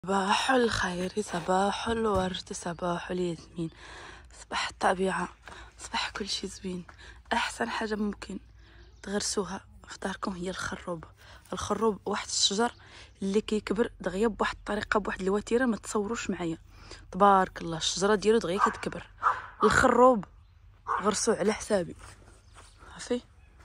صباح الخير، صباح الورد، صباح الياسمين، صباح الطبيعة، صباح كل شي زوين. احسن حاجة ممكن تغرسوها في داركم هي الخروب. الخروب واحد الشجر اللي كيكبر دغيا بواحد الطريقة، بواحد الوتيرة ما تصوروش معايا. تبارك الله الشجرة ديالو دغيا كتكبر. الخروب غرسوه على حسابي، عرفتي؟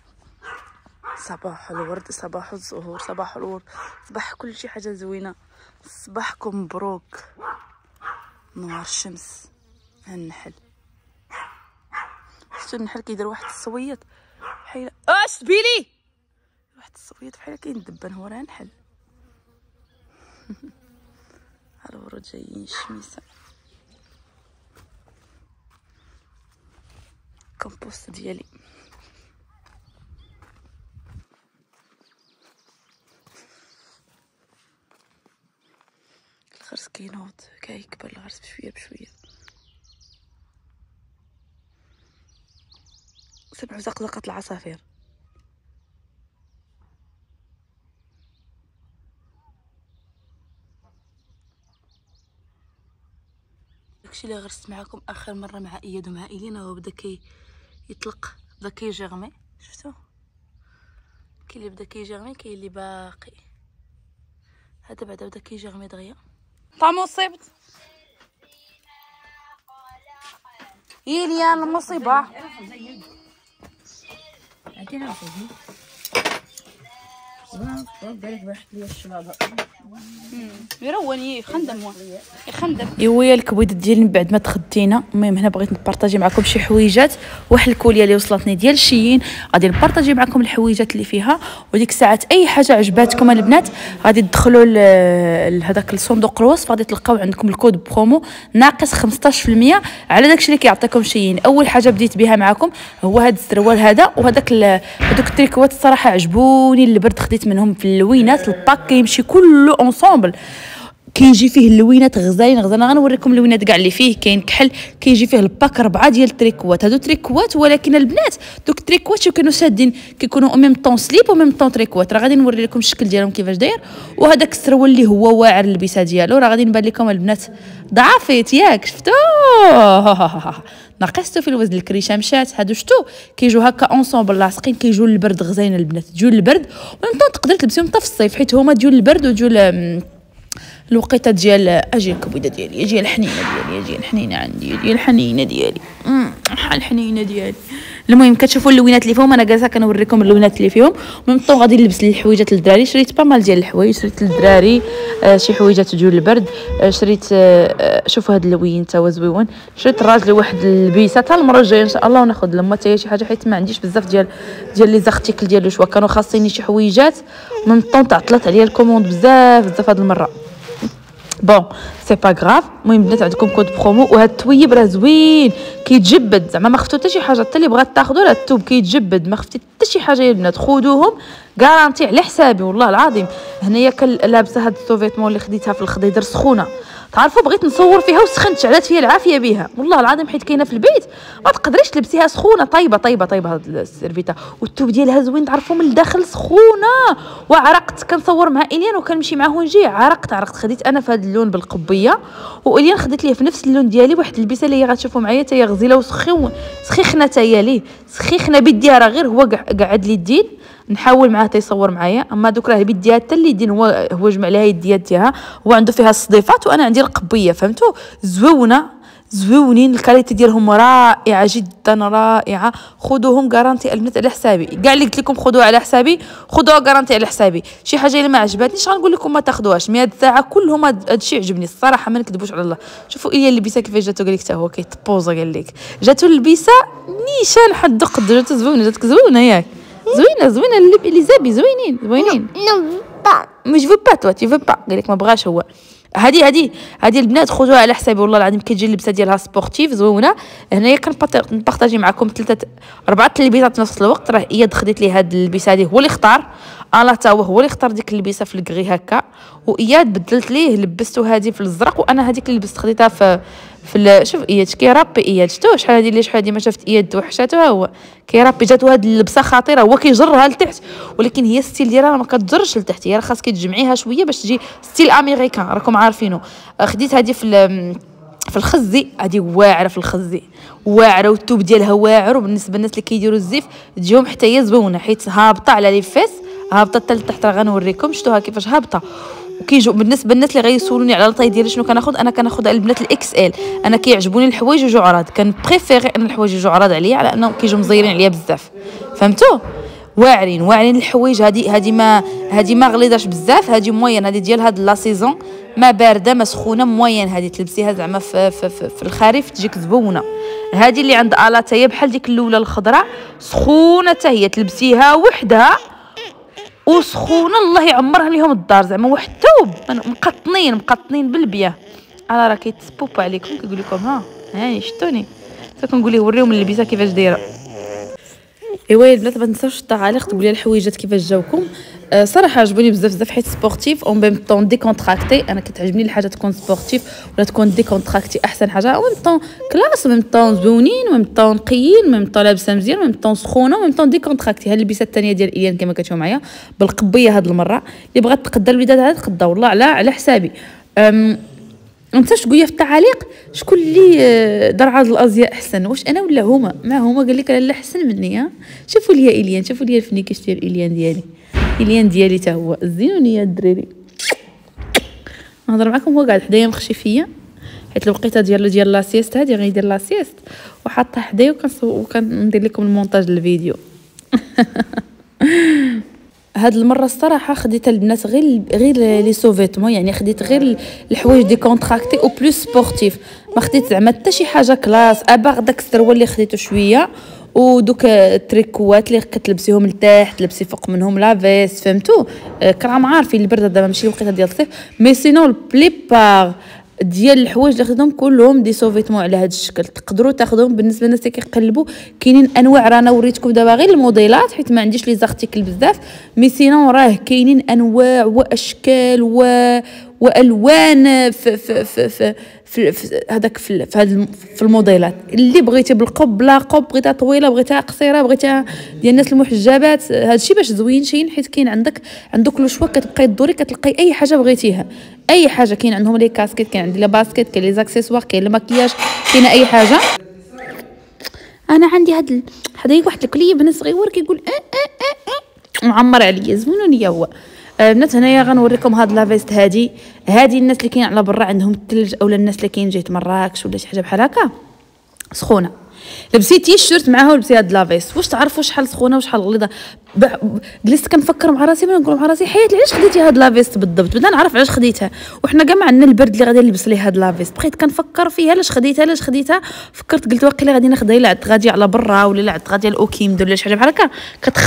صباح الورد، صباح الزهور، صباح الورد، صباح كل شي حاجة زوينة. صباحكم مبروك. نوار الشمس النحل، شفتو النحل كيدير واحد الصويط بحال اش بيلي، واحد الصويط بحال كيندبن، هو راه نحل. الورود جايين الشميسه. كومبوست ديالي الغرس كينوض، كيكبر الغرس بشويه بشويه. 7 زقزقات العصافير. داكشي اللي غرست معاكم اخر مره مع اياد ومع ايلينا، هو بدا يطلق، بدا كيجرمي. شفتو كاين اللي بدا كيجرمي، كاين اللي باقي. هذا بعدا بدا كيجرمي دغيا. طعمو صيبت يليان المصيبه. عطينا الفوزي بالك واحد ليا الشلابه يرواني يخندم يخندم. ايوا الكبيضات ديالي من بعد ما تخدينا. المهم هنا بغيت نبارطاجي معكم شي حويجات، واحد الكوليه اللي وصلتني ديال شيين، غادي نبارطاجي معكم الحويجات اللي فيها. وديك الساعات اي حاجه عجباتكم البنات غادي تدخلوا لهذاك الصندوق الوصف، غادي تلقاو عندكم الكود برومو ناقص 15% على داكشي اللي كيعطيكم شيين. اول حاجه بديت بها معكم هو هذا السروال هذا، وهذاك هذوك التريكوات الصراحه عجبوني. البرد خديت منهم في اللوينات، الباك كيمشي كله اونصومبل، كيجي فيه اللوينات غزالين غزالين. غنوريكم اللوينات كاع اللي فيه. كاين كحل، كيجي فيه الباك 4 ديال التريكوات. هادو تريكوات، ولكن البنات دوك التريكوات كانوا سادين، كيكونوا او ميم طون سليب او ميم طون تريكوات. راه غادي نوري لكم الشكل ديالهم كيفاش داير. وهذاك السروال اللي هو واعر اللبسه ديالو، راه غادي نبان لكم البنات ضعفيت ياك، شفتوه ناقصتو في الوزن. الكريشه مشات. هادو شتو كيجيو هكا اونصومبل لاصقين، كيجيو للبرد غزالين البنات، تجيو للبرد وميم طون تقدر تلبسيهم حتى في الصيف، حيت هما ديال البرد وديال الوقيته ديال اجي الكبيده ديالي، اجي الحنينه ديالي، اجي الحنينه عندي، اجي الحنينه ديالي، الحنينه ديالي. المهم كتشوفوا اللوينات اللي فيهم، انا جالسه كنوريكم اللوينات اللي فيهم. ومن طون غادي نلبس الحويجات للدراري. شريت بامال ديال الحوايج، شريت للدراري شي حويجات ديال البرد. شريت شوفوا هذا اللوين تا هو زويون. شريت الراجل واحد البيسه حتى المره الجايه ان شاء الله، وناخذ لما حتى شي حاجه، حيت ما عنديش بزاف ديال لي زارتيكل ديال الشوا. كانوا خاصيني شي حويجات من طون تعطلت عليا الكوموند بزاف هاد المره. بون سي با غراف. المهم بنات عندكم كود برومو. وهذا التويب راه زوين كيتجبد، زعما ما خفتو حتى شي حاجه. حتى اللي بغات تاخذوا راه التوب كيتجبد، ما خفتي حتى شي حاجه يا البنات. خذوهم غارانتي على حسابي والله العظيم. هنايا لابسه هاد السوفيتمون اللي خديتها في الخضيضر سخونه. تعرفوا بغيت نصور فيها وسخنت، شعلات فيا العافيه بها والله العظيم، حيت كاينه في البيت ما تقدريش تلبسيها سخونه. طيبه هاد السيرفيتا. والثوب ديالها زوين، تعرفوا من الداخل سخونه. وعرقت كنصور مع إليان وكنمشي معاه ونجي، عرقت. خديت انا في هذا اللون بالقبيه، وإليان خديت ليه في نفس اللون ديالي واحد البسه اللي هي غتشوفوا معايا حتى هي غزيله سخيخنه حتى هي ليه سخيخنه بيديها. راه غير هو قعد لي الدين نحاول معاه تيصور معايا. اما دوك راه بيديها حتى اللي يدين هو جمع لها يديات ديالها. هو عنده فيها الصديفات وانا عندي القبيه، فهمتوا؟ زويونين الكاليتي ديالهم رائعه جدا رائعه. خذوهم غارانتي البنات على حسابي. كاع اللي قلت لكم خذوها على حسابي، خذوها غارانتي على حسابي. شي حاجه اللي ما عجباتنيش غنقول لكم ما تاخذوهاش. مي هاد الساعه كلهم هادشي عجبني الصراحه، ما نكذبوش على الله. شوفوا إليا اللبسه كيفاش جاتو، قال لك حتى هو كيتبوزا، قال لك جاتو اللبسه نيشان حد قد، جاتو زوينه، جاتك زوينه ياك، زوينه اللي زابي زوينين. مش فو با تو تي فو با، قال لك ما بغاش هو. هادي البنات خذوها على حسابي والله العظيم. كتجي اللبسه ديالها سبورتيف زوينه. هنايا كنبارطاجي معكم 4 تلبيسات في نفس الوقت. راه اياد خديت لي هاد اللبسه هادي، هو اللي اختار. انا تا هو اللي اختار ديك اللبسه في الكغي هكا، واياد بدلت ليه لبستو هذه في الازرق، وانا هذيك اللي لبست خديتها في شوف اياد كيرابي اياد، شفتو شحال هذه اللي شحال هذه ما شفت اياد توحشاتو، هو كيرابي جاتو هذه اللبسه خطيره، هو كيجرها لتحت ولكن هي الستيل ديالها ما كتجرش لتحت، هي راه خاصك تجمعيها شويه باش تجي ستيل امريكان راكم عارفينه. خديت هذه في الخزي، هذه واعره في الخزي واعره، والثوب ديالها واعر، وبالنسبه للناس اللي كيديروا الزيف تجيهم حتى هي زوينه حيت هابطه على لي فيس، هابطه حتى لتحت، راه غنوريكم شفتوها كيفاش هابطه. وكيجيو بالنسبه للناس اللي غيسولوني على الطاي ديالي شنو كناخذ، انا كناخذ البنات الاكس ال، انا كيعجبوني الحوايج يجوا عراض، كنبريفيري ان الحوايج يجوا عراض عليا على انهم كيجيو مزيرين عليا بزاف، فهمتوا؟ واعرين الحوايج، هذه ما غليظاش بزاف، هذه موين، هذه ديال هاد لا سيزون، ما بارده ما سخونه، موين، هذه تلبسيها زعما في الخريف تجيك زبونه. هذه اللي عند الاتا هي بحال ديك الاولى الخضراء، سخونه حتى هي تلبسيها وحدها وسخونه الله يعمرها ليهم الدار، زعما واحد الثوب مقطنين بالبياه. انا راه كيتسبوبوا عليكم كيقول لكم هاني شفتوني، كنقول ليه وريهم اللبسه كيفاش دايره. ايوا البنات ما تنساوش التعاليق تقولوا لي الحويجات كيفاش جاوكم. صراحه عجبوني بزاف حيت سبورتيف اون ميم طون ديكونتراكتي، انا كتعجبني الحاجه تكون سبورتيف ولا تكون ديكونتراكتي احسن حاجه، اون ميم طون كلاس، ميم طون زوينين، ميم طون نقيين، ميم طون لابسه مزيان، ميم طون سخونه، ميم طون ديكونتراكتي. هاد اللبسه الثانيه ديال ايان كما كتشوفوا معايا بالقبيه هاد المره، اللي بغات تقدا الوداد هاد تقدا والله على حسابي. انت شكون في التعاليق شكون اللي دار عرض الازياء احسن، واش انا ولا هما؟ ما هما قال لك لا احسن مني. شوفوا لي ايليان، شوفوا لي الفنيكيش ديال ايليان ديالي تا هو زينوني يا الدراري. نهضر معكم هو قاعد حدايا مخشي فيا حيت الوقيته ديال لا سيست، هادي غيدير لا سيست وحاطه حدايا وكندير لكم المونتاج للفيديو. هاد المره الصراحه خديت البنات غير لي سوفيتمون، يعني خديت غير الحوايج دي كونتراكتي او بلوس سبورتيف، ما خديت زعما حتى شي حاجه كلاس، اباغ داك السروال اللي خديته شويه ودوك التريكوات اللي كتلبسيهم لتحت تلبسي فوق منهم لا فيست، فهمتوا؟ كراهم عارفين البرد دابا ماشي وقيته ديال الصيف، مي سينو البليبار ديال الحوايج اللي خديتهم كلهم دي سوفيتمون على هذا الشكل، تقدروا تاخذوهم. بالنسبه للناس اللي كيقلبوا كاينين انواع، رانا وريتكم دابا غير الموديلات حيت ما عنديش لي زارتيكل بزاف، مي سينو راه كاينين انواع واشكال والوان في هذاك في الموديلات اللي بغيتي بالقب بلا قب، بغيتها طويله بغيتها قصيره بغيتها ديال الناس المحجبات، هادشي باش زوينين حيت كاين عندك لو شوا، كتبقاي تدوري كتلقاي اي حاجه بغيتيها، اي حاجه. كاين عندهم لي كاسكيت، كاين عندي لا باسكيت، كاين لي زاكسيسوار، كاين المكياج، كاين اي حاجه. انا عندي هاد حدايا واحد الكليه بنت صغيور كيقول معمر عليا، زوينوني هو. البنات هنايا غنوريكم هاد لافيست، هادي الناس اللي كاين على برا عندهم الثلج، اولا الناس اللي كاين جهه مراكش ولا شي حاجه بحال هكا سخونه، لبسي تيشيرت معاها ولبسي هاد لافيست، واش تعرفوا شحال سخونه وشحال غليظه. جلست كنفكر مع راسي، نقول مع راسي حياتي علاش خديتي هاد لافيست بالضبط، بدا نعرف علاش خديتها، وحنا كاع ما عندنا البرد اللي غادي نلبس ليه هاد لافيست، بقيت كنفكر فيها علاش خديتها، فكرت قلت واقيلا غادي ناخدها الا عدت غادي على برا ولا عدت غادي الاوكيم ولا شي حاجه بحال هكا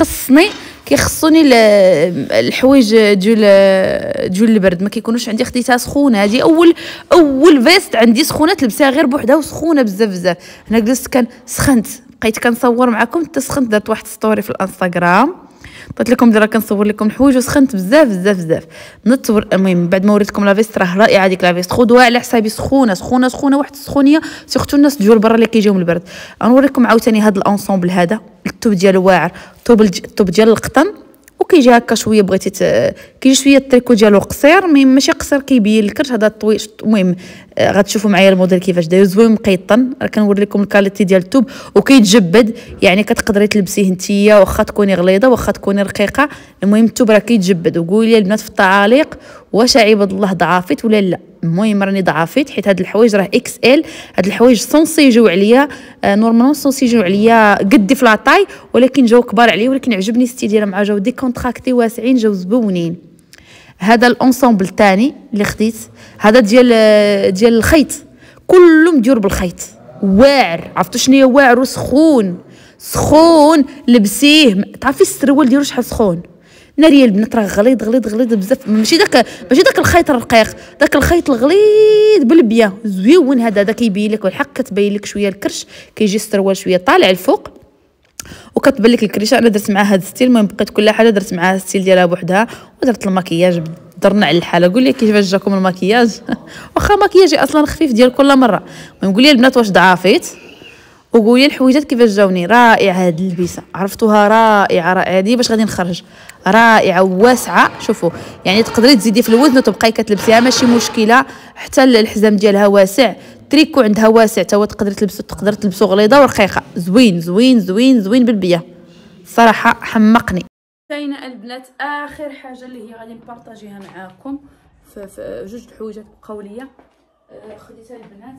كيخصوني الحوايج ديال البرد، ما كيكونوش عندي خديتها سخونه. هذه اول فيست عندي سخونه تلبسيها غير بوحدها وسخونه بزاف. انا جلست سخنت، بقيت كنصور معكم حتى سخنت، درت واحد ستوري في الانستغرام قلت لكم دابا كنصور لكم الحوايج وسخنت بزاف. نتصور. المهم بعد ما وريتكم لا فيست راه رائعه ديك لا فيست، خذوها على حسابي، سخونه واحد السخونيه، سيرتو الناس ديال برا اللي كيجيهم البرد. غنوريكم عاوتاني هذا الانصومبل، هذا الثوب ديالو واعر، الثوب ديال القطن، وكيجي هكا شويه بغيتي كيجي شويه التريكو ديالو قصير، ماشي قصير كيبين الكرش، هذا طويل. المهم غتشوفوا معايا الموديل كيفاش داير، زوين مقيطن، راه كنوري لكم الكاليتي ديال الثوب وكيتجبد، يعني كتقدري تلبسيه نتيا واخا تكوني غليظه واخا تكوني رقيقه، المهم الثوب راه كيتجبد. وقولي لي البنات في التعاليق واش عباد الله ضعافيت ولا لا. المهم راني ضعافيت حيت هاد الحوايج راه اكس ال، هاد الحوايج سونسي يجيو عليا نورمالمون سونسي يجيو عليا قدي في لاطاي، ولكن جاو كبار عليا، ولكن عجبني ستيل ديالهم، مع جاو ديكونتراكتي واسعين، جاو زبونين. هذا الانصومبل الثاني اللي خديت، هذا ديال الخيط، كله مديور بالخيط، واعر. عرفتوا شنو هي واعر وسخون لبسيه. تعرفي السروال ديالو شحال سخون، ناري البنات راه غليظ بزاف، ماشي داك الخيط الرقيق، داك الخيط الغليظ بالبيان زوين. هذا كيبين لك والحق كتبين لك شويه الكرش، كيجي السروال شويه طالع الفوق، وكتبان لك الكريشه. انا درت معها هذا الستيل، المهم بقيت كل حاجه درت معها الستيل ديالها بوحدها. ودرت المكياج درنا على الحاله. قول لي كيفاش جاكم المكياج؟ واخا مكياجي اصلا خفيف ديال كل مره. المهم قول لي البنات واش ضعافيت، وقولي الحويجات كيفاش جاوني. رائعه هاد اللبسه، عرفتوها؟ رائعه هادي باش غادي نخرج، رائعه وواسعه. شوفوا يعني تقدري تزيدي في الوزن وتبقاي كتلبسيها ماشي مشكله. حتى الحزام ديالها واسع، تريكو عندها واسع تا هو تقدري تلبسو، تقدر تلبسو غليظه ورقيقه. زوين زوين زوين زوين بالبيه، صراحه حمقني. كاينه البنات اخر حاجه اللي هي غادي نبارطاجيها معاكم في جوج الحويجات بقاو ليا. خديتها البنات.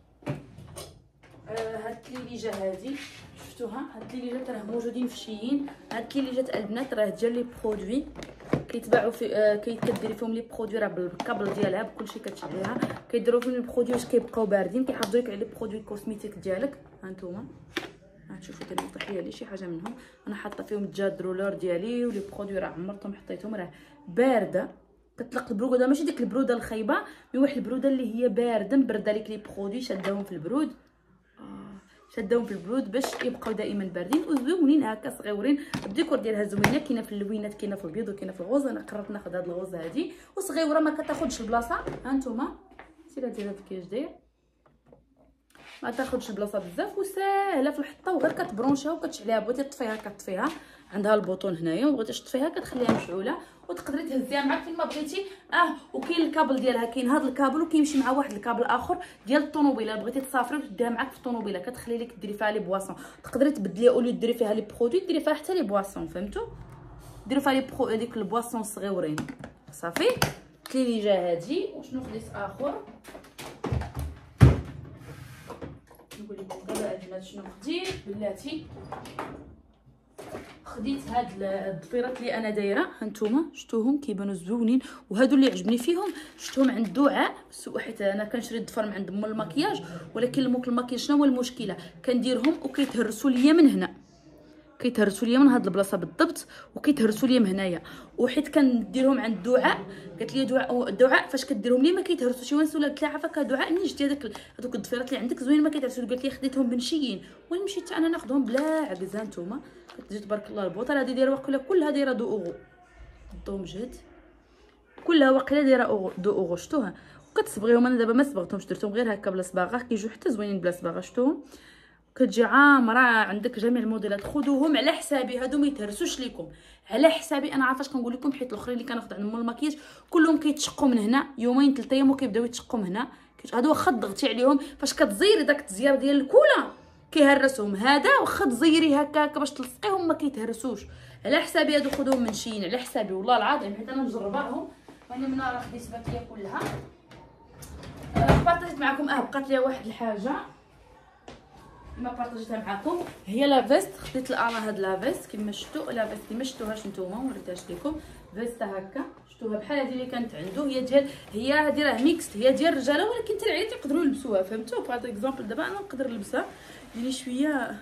هاد الكليليجه هادي شفتوها؟ هاد الكليليجات راه موجودين في شيين. هاد الكليليجات البنات راه ديال لي برودوي كيتباعوا في كديري فيهم لي برودوي راه بالكابل ديالها بكلشي كتشعليها. كيديروا فيهم لي برودوي واش كيبقاو باردين، كيحافظوا لك على لي برودوي كوسميتيك ديالك. ها نتوما غتشوفوا دابا طيحيه لي شي حاجه منهم. انا حاطه فيهم الجاد رولور ديالي ولي برودوي راه عمرتهم حطيتهم. راه بارده كتطلق البروده، ماشي ديك البروده الخايبه، مي واحد البروده اللي هي بارده مبرده لك لي برودوي، شاداهم في البرود. شداهم في البرود باش يبقاو دائما باردين وزوينين هكا صغيورين. الديكور ديالها زوينه، كاينه في اللوينات، كاينه في البيض وكاينه في الغوز. انا قررت ناخذ هاد الغوز هادي وصغيوره ما كتاخذش البلاصه. ها نتوما سير ديال هاد الكياج داير ما تاخذش البلاصه بزاف وساهله في الحطه، وغير كتبرونشيها وكتشعليها. بغيتي تطفيها كتطفيها، عندها البوطون هنايا، وبغيتيش تطفيها كتخليها مشعوله وتقدري تهزيها معاك فين ما بغيتي. وكاين الكابل ديالها، كاين هذا الكابل وكيمشي مع واحد الكابل اخر ديال الطوموبيله. بغيتي تصافري وتديها معاك في الطوموبيله كتخلي لك ديري فيها لي بواسون. تقدري تبدلي اولو ديري فيها لي برودوي ديري فيها حتى لي بواسون، فهمتوا؟ ديري فيها لي ديك البواسون الصغيورين. صافي كليليجه هادي. وشنو خديت اخر؟ نقول لكم دابا البنات شنو خديت. بلاتي خديت هاد الضفيرات اللي انا دايره، هانتوما شفتوهم كيبانوا زوينين. وهادو اللي عجبني فيهم شفتهم عند دعاء، حيت انا كنشري الضفر من عند ام المكياج. ولكن المكياج شنو هو المشكله؟ كنديرهم وكيتهرسوا ليا من هنا، كيتهرسوا ليا من هاد البلاصه بالضبط، وكيتهرسوا ليا من هنايا. وحيت كنديرهم عند دعاء قالت لي دعاء فاش كديرهم لي ما كيتهرسوش. وين سولات قلت لها عافاك دعاء منين جبتي هذوك الضفيرات اللي عندك زوين ما كيتهرسوا؟ قالت لي خديتهم من شيين. وين مشيت انا ناخذهم بلا عكز. هانتوما كتجي تبارك الله البوطه هذه دايره واقيلا كلها دايره 2 اورو. ضوم جهد كلها واقيلا دايره 2 اورو. شفتوها؟ وكتصبغيهم. انا دابا ما صبغتهمش، درتهم غير هكا بلا صباغه، كيجيو حتى زوينين بلا صباغه. شفتوهم؟ كتجي عامره. عندك جميع الموديلات، خذوهم على حسابي، هادو ما يتهرسوش ليكم على حسابي. انا عارفاش كنقول لكم، حيت الاخرين اللي كناخذ عند ام المكياج كلهم كيتشقوا من هنا يومين 3 ايام وكيبداو يتشقوا من هنا. هادو واخا تضغطي عليهم فاش كتزيري داك التزيار ديال الكولا كيهرسهم. هذا واخا تزيري هكا باش تلصقيهم ما كيتهرسوش. على حسابي هادو خذوهم من شين على حسابي والله العظيم، حيت انا مجرباهم. وانا من راه خديت باكيه كلها. بارطاجيت معكم. بقات لي واحد الحاجه ما بارطاجيتها معكم، هي لا فيست. خديت هاد لا فيست كما شفتوا. لا فيست ما شفتوهاش نتوما، وريتهاش لكم. فيستا هكا شفتوها بحال هذه اللي كانت عنده، هي هذه راه ميكس، هي ديال الرجاله ولكن حتى العيالات يقدروا يلبسوها. فهمتوا؟ بغيت اكزومبل دابا انا نقدر نلبسها يعني شويه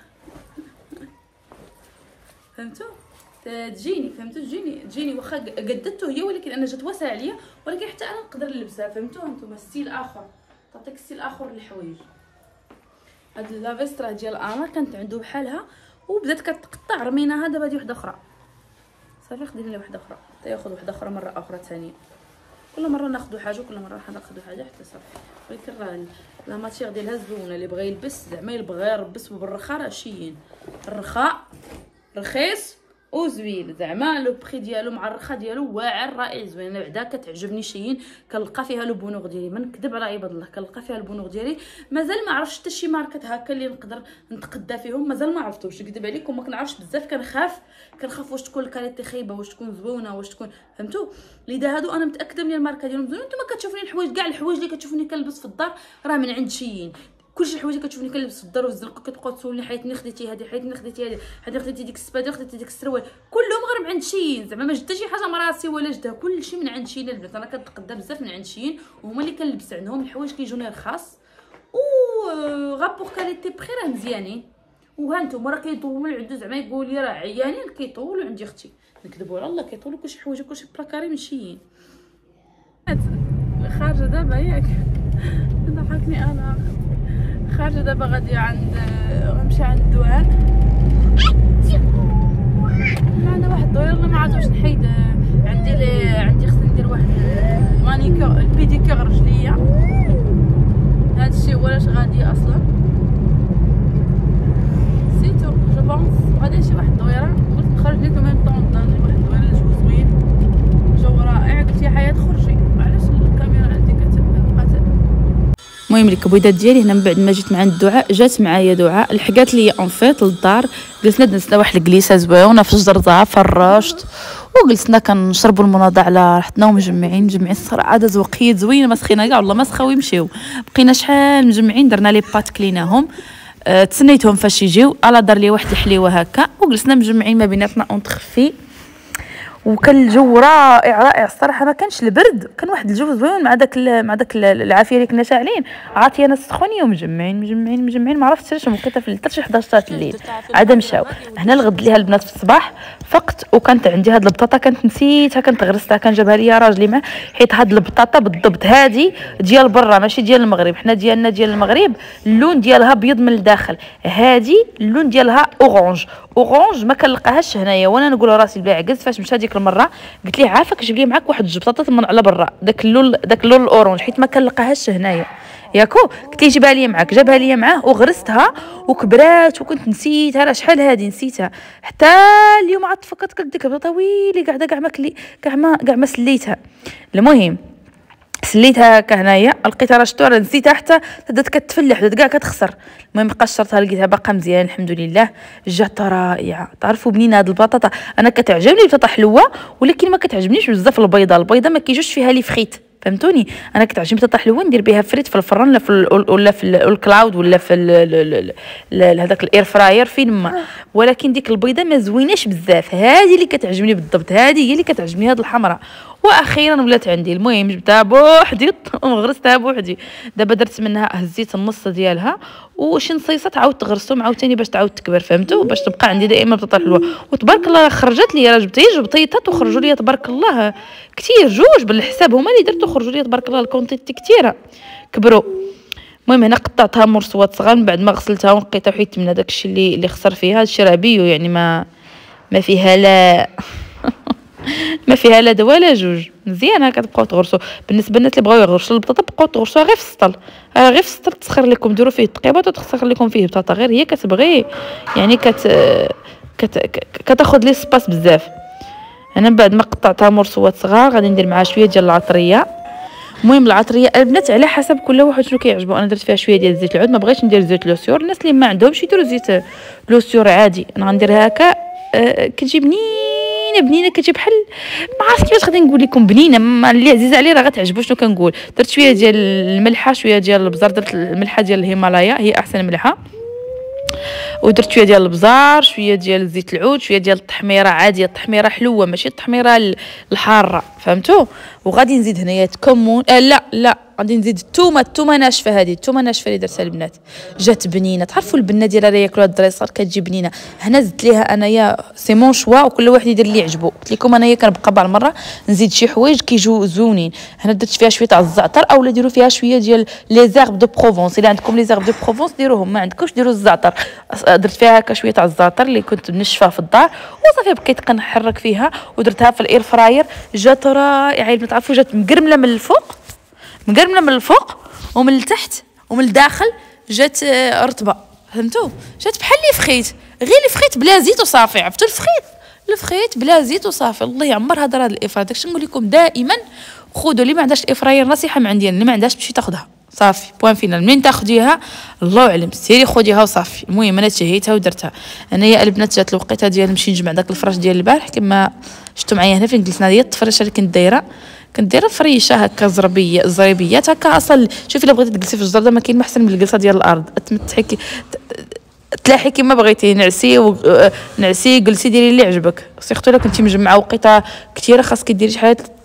فهمتوا؟ تجيني فهمتوا؟ تجيني واخا قددته هي، ولكن انا جات واسعه عليا، ولكن حتى انا نقدر نلبسها. فهمتوا؟ هانتوما ستيل اخر، تعطيك ستيل اخر للحوايج. هاد لافيست راه ديال انا كانت عنده بحالها وبدات كتقطع، رميناها. دابا هادي وحده اخرى صافي، خدينا لي وحده اخرى حتى ياخذ وحده اخرى مره اخرى ثانيه. كل مره ناخذوا حاجه وكل مره ناخذوا حاجه حتى صافي. ولكن راه لا ماتيغ ديالها زوينه، اللي بغى يلبس زعما يبغى يلبس بالرخاء راه شيين. الرخاء رخيص وزوين، زعما لو بري ديالو مع الرخا ديالو واعر رائع زوين. انا بعدا كتعجبني شيين، كنلقى فيها لو بونوغ ديالي، ما نكذب على عباد الله، كنلقى فيها البونوغ ديالي. مازال ما عرفتش حتى شي ماركات هكا اللي نقدر نتقدى فيهم، مازال ما عرفتوش. نكذب عليكم ما كنعرفش بزاف، كنخاف واش تكون الكاليتي خايبه، واش تكون زوينه، واش تكون فهمتوا. لذا هادو انا متاكده من الماركه ديالهم زوينه. نتوما كتشوفوني الحوايج، كاع الحوايج اللي كتشوفوني كنلبس في الدار راه من عند شيين. كلشي الحوايج اللي كتشوفوني كنلبس في الدار والزنقه كتبقاو تسولني حيتني خديتي هذه، حيتني خديتي هذه، حيتني خديتي ديك السباده، خديتي ديك السروال، كلهم غير من عند شيين. زعما ما جبت شي حاجه من راسي ولا جبتها، كلشي من عند شيين البنات. انا كنتقدى بزاف من عند شيين، وهما اللي كنلبس عندهم. الحوايج كيجوني رخاص و غابور كاليتي بخي راه مزيانين. وهانتوما راه كيطولوا عنده، زعما يقول لي راه عيانين كيطولوا عندي اختي. نكذبوا على الله، كيطولوا كلشي حوايج كلشي بلاكاري من شيين. خارجه دابا ياك ضحكني انا. خارجه دابا غادي غنمشي عند الدوان. معنا واحد الدوير اللي ما عرفت واش نحيد. عندي خصني ندير واحد المانيكور البيديكور رجليا. هذا الشيء هو علاش غادي اصلا سيتو جو بونس. غادي نمشي واحد الدويره، قلت نخرج لكم ميم طون نجيب واحد الدويره الجو زوين جو رائع. قلت يا حياه خرجي، علاش الكاميرا عندي كتقاتل. المهم الكبويدات ديالي هنا من بعد ما جيت مع عند دعاء، جات معايا دعاء لحقات لي اون فيت للدار. جلسنا دزنا واحد الجليسه زويونه في شجرتها، فرشت وجلسنا كنشربوا المناضه على راحتنا ومجمعين الصراحه. داز وقيت زوين، ما سخينا كاع والله، ما سخاو يمشيو. بقينا شحال مجمعين، درنا لي بات كليناهم، تسنيتهم فاش يجيو. الا دار لي واحد الحليوه هكا وجلسنا مجمعين ما بيناتنا اون تخفي. وكان الجو رائع الصراحه، ما كانش البرد، كان واحد الجو زوين مع داك العافيه اللي كنا شاعلين. عاطيه انا سخونيه ومجمعين ما عرفتش علاش بقيتها في حتى شي 11 تاع الليل عاد مشاو. هنا الغد ليها البنات في الصباح فقت، وكانت عندي هاد البطاطا كانت نسيتها، كانت غرستها، كان جابها لي راجلي معاه. حيت هاد البطاطا بالضبط هادي ديال برا ماشي ديال المغرب، حنا ديالنا ديال المغرب اللون ديالها بيض من الداخل، هادي اللون ديالها اورانج ما كنلقاهاش هنايا. وانا نقول راسي البايع قلت فاش مشى ديك المره قلت ليه عافاك جيب لي معاك واحد جوج بطاطا من على برا داك اللون الاورانج، حيت ما كنلقاهاش هنايا ياكو. قلت ليه جيبها لي معاك، جابها لي معاه وغرستها وكبرات، وكنت نسيتها راه شحال هادي نسيتها. حتى اليوم عاد تفكرت قلت ديك البطاطا ويلي قاعده كاع ما سليتها. المهم سليتها هكا هنايا، لقيتها راه شتو راه نسيتها، حتى بدات كتفلح، بدات كاع كتخسر. المهم قشرتها لقيتها باقا مزيان الحمد لله، جات رائعه. تعرفوا بنينه هاد البطاطا، انا كتعجبني البطاطا حلوه، ولكن ما كتعجبنيش بزاف البيضه ما كيجوش فيها لي فخيت، فهمتوني. انا كتعجبني بطاطا حلوه ندير بها فريت في الفران ولا في الكلاود ولا في هذاك الاير فراير فين ما، ولكن ديك البيضه ما زويناش بزاف. هذه اللي كتعجبني بالضبط، هذه هي اللي كتعجبني، هاد الحمراء. واخيرا ولات عندي. المهم جبتها بوحدي وغرستها بوحدي. دابا درت منها هزيت النص ديالها وشي نصيصه تعاود تغرسهم عاوتاني باش تعاود تكبر، فهمتوا، باش تبقى عندي دائما بطاطا حلوه. وتبارك الله خرجت لي، راه جبت بطيطات وخرجوا لي تبارك الله كثير، جوج بالحساب هما اللي درت وخرجوا لي تبارك الله الكونتيتي كثيره كبروا. المهم هنا قطعتها مرصوات صغار من بعد ما غسلتها ونقيتها وحيدت من داك الشيء اللي خسر فيها. هادشي راه بيو يعني ما فيها لا ما فيها لا دوا لا جوج، مزيانه. كتبقاو تغرسوا. بالنسبه للناس اللي بغاو يغرسوا البطاطا بقاو تغرسوها غير في السطل، غير في السطل تسخر لكم، ديروا فيه الطقيبات وتسخر لكم فيه بطاطا، غير هي كتبغي يعني كتاخذ لي سباس بزاف. انا من بعد ما قطعتها مرصوات صغار غادي ندير معها شويه ديال العطريه. المهم العطريه البنات على حسب كل واحد شنو كيعجبو. انا درت فيها شويه ديال زيت العود، ما بغيتش ندير زيت لوسيور. الناس اللي ما عندهمش يديروا زيت لوسيور عادي، انا غنديرها هكا. كتجي بنينه كتجي بحال ما عرفت كيفاش غادي نقول لكم بنينه. اللي عزيز عليه راه غتعجبو شنو كنقول. درت شويه ديال الملحه، شويه ديال البزار، درت الملحه ديال الهيمالايا هي احسن ملحه، ودرت شويه ديال البزار، شويه ديال زيت العود، شويه ديال التحميره عاديه، التحميره حلوه ماشي التحميره الحاره، فهمتوا. وغادي نزيد هنايا كمون، لا غادي نزيد الثومه ناشفه. هذه الثومه ناشفه اللي درتها البنات جات بنينه. تعرفوا البنه ديالها اللي ياكلوها الدراري الصغار كتجي بنينه. هنا زدت ليها انايا سي مون شوا، وكل واحد يدير اللي يعجبو. قلت لكم انايا كنبقى بعض المره نزيد شي حوايج كيجيو زونين. هنا درت فيها شويه تاع الزعتر، اولا ديروا فيها شويه ديال لي زيرب دو بروفونس. الا عندكم لي زيرب دو بروفونس ديروهم، ما عندكمش ديروا الزعتر. درت فيها هكا شويه تاع الزعتر اللي كنت منشفاه في الدار، وصافي بقيت كنحرك فيها ودرتها في الاير فراير. جات رائعه. ما تعرفوا جات مقرمله من الفوق ومن التحت ومن الداخل جات رطبه، فهمتوا. جات بحال لي فخيت، غير لي فخيت بلا زيت وصافي. عرفتوا الفخيت بلا زيت وصافي. الله يعمر هذا الافراير. داكشي نقول لكم دائما خذوا اللي ما عندهاش الافراير، نصيحه من عندي اللي ما عندهاش تمشي تاخذها صافي بوان فينال. منين تاخذيها الله اعلم، سيري خذيها وصافي. المهم انا تشهيتها ودرتها. انايا البنات جات الوقيته ديال نمشي نجمع داك الفراش ديال البارح كما شفتوا معايا هنا فين جلسنا. ديال التفريشه اللي كنت دايره فريشه هكا زريبيات هكا. اصلا شوفي الا بغيتي تجلسي في الجرده ما كاين ما احسن من الجلسه ديال الارض، تمتحكي تلاحي كما بغيتي، نعسي جلسي ديري اللي عجبك. سيرتو الا كنتي مجمعه وقيته كثيره خاصك ديري شي حاجه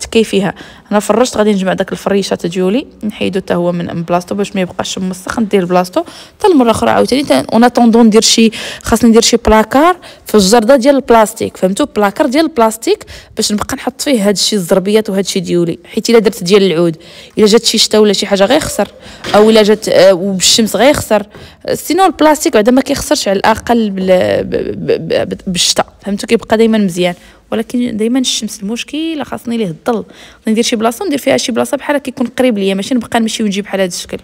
تكي فيها. انا فرشت، غادي نجمع داك الفريشات ديالي نحيدو حتى هو من بلاصتو باش ما يبقاش موسخ، ندير بلاصتو حتى المره اخرى عاوتاني. اون اتوندون ندير شي، خاصني ندير شي بلاكار في الجرده ديال البلاستيك، فهمتوا؟ بلاكار ديال البلاستيك باش نبقى نحط فيه هادشي الزربيات وهادشي ديولي، حيت الا درت ديال العود الا جات شي شتا ولا شي حاجه غيخسر، او الا جات وبالشمس غيخسر. سينو البلاستيك بعدا ما كيخسرش على الاقل بالشتا، فهمتوا؟ كيبقى دائما مزيان. ولكن دائما الشمس المشكله، خاصني ليه الظل. ندير شي بلاصه ندير فيها شي بلاصه بحال كيكون قريب ليا، ماشي نبقى نمشي ونجي بحال هذا الشكل.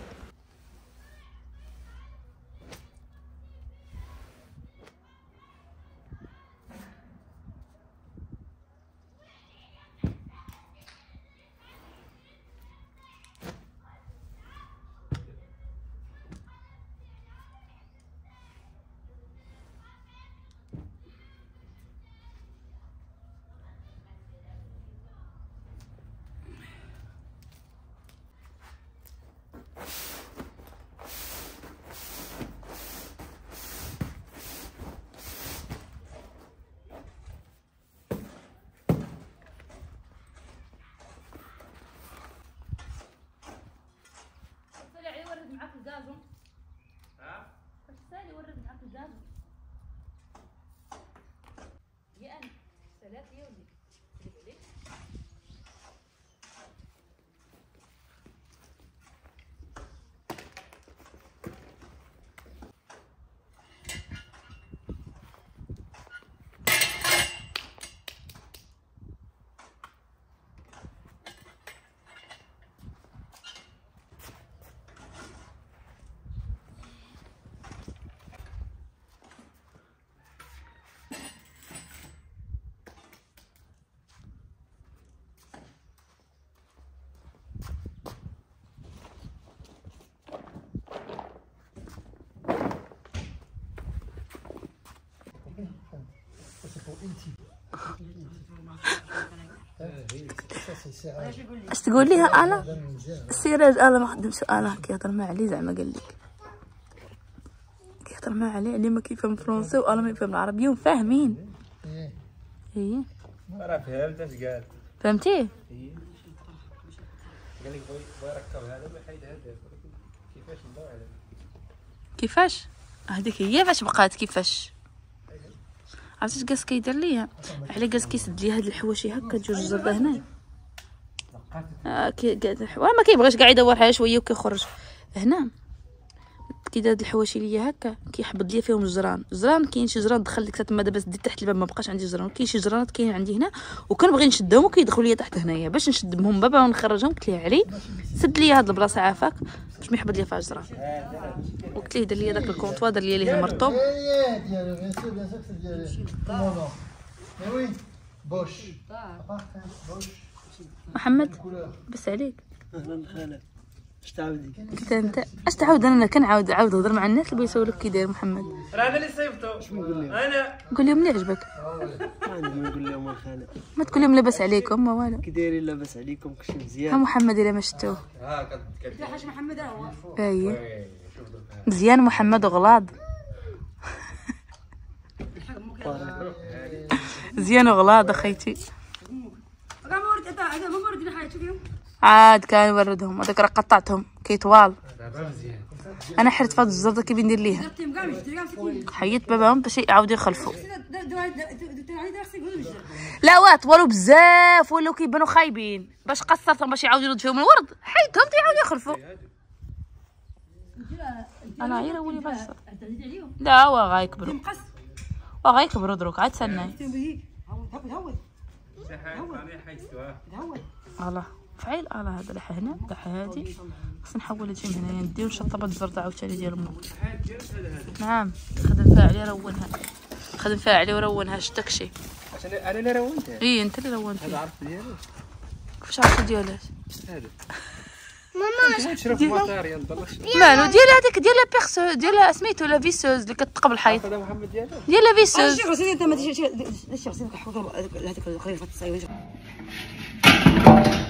اش تقول ليها انا؟ السيراج انا ما خدمش، انا كيهضر مع علي زعما قال لك كيهضر مع علي، اللي ما كيفهم فرونسي وانا ما يفهم العربيه وفاهمين. ايه راه فهمت اش قال. فهمتيه؟ قال لك بغا يركب هذا ما يحيد هذا، كيفاش ندور على كيفاش هذيك هي فاش بقات كيفاش. عرفتي كاس كيدير ليا على كاس كيسد لي هاد الحواشي هكا جوج الزرده هنا ما كيبغيش كاع يدور عليها شويه وكيخرج هنا كي دار الحواشي ليا هكا كيحبط ليا فيهم الجران. كاين شي جران دخل لك تما دابا ديت تحت الباب ما بقاش عندي جران، كاين شي جرانات كاين عندي هنا وكنبغي نشدهم وكيدخلوا ليا تحت هنايا باش نشدهم بابا ونخرجهم. قلت ليه علي سد ليا هاد البلاصه عافاك باش ما يحبط ليا فيها جران. وقلت ليه دير ليا داك الكونطوا دار ليا ليه مرطوب. محمد بس عليك اش تعاودي؟ قلت انت اش تعاود؟ انا كنعاود هضر مع الناس اللي بيسولوك كي داير محمد. راه انا اللي صيفطو. شنو نقول لهم؟ انا قول لهم اللي عجبك. ما نقول لهم الخاله ما تقول لهم لاباس عليكم ما والو. كي دايرين لاباس عليكم كلشي ها مزيان. محمد الا ما شفتوه. ها كتحاش محمد ها هو. اييه مزيان محمد وغلاض. مزيان وغلاض اخيتي. عاد كان يوردهم هذاك راه قطعتهم كيطوال. انا حرت فهاد الزرده كيف ندير ليها حيت باباهم باش يعاودوا يخلفوا. لا وات طولوا بزاف ولاو كيبانوا خايبين باش قصرتهم باش يعاودوا يرد فيهم الورد حيتهم يعاودوا يخلفوا. انا عيره ولي بصر لا هو غايكبروا وغايكبروا دروك عاد سناي. الله فعيل الله هذا لحى هنا لحى هادي خصنا نحول هادشي من هنايا نديو شطبات الزرده عاوتاني ديال امو. نعم خدم فيها عليه رونها خدم فيها عليه ورونها شتا داكشي. عشان انا اللي رونتها. اي انت اللي رونتها. هذا عرفت ديالو كيفاش عرفتي ديالاش؟ هذا ماما نشرب مطار ينضل مالو ديال هذيك ديال لا بيرسو ديال سميتو لا فيسوز اللي كتقبل الحيط. هذا محمد ديالو ديال لا فيسوز. شي غسيل انت ما ديش شي غسيل هذيك الخليفه الصيوي.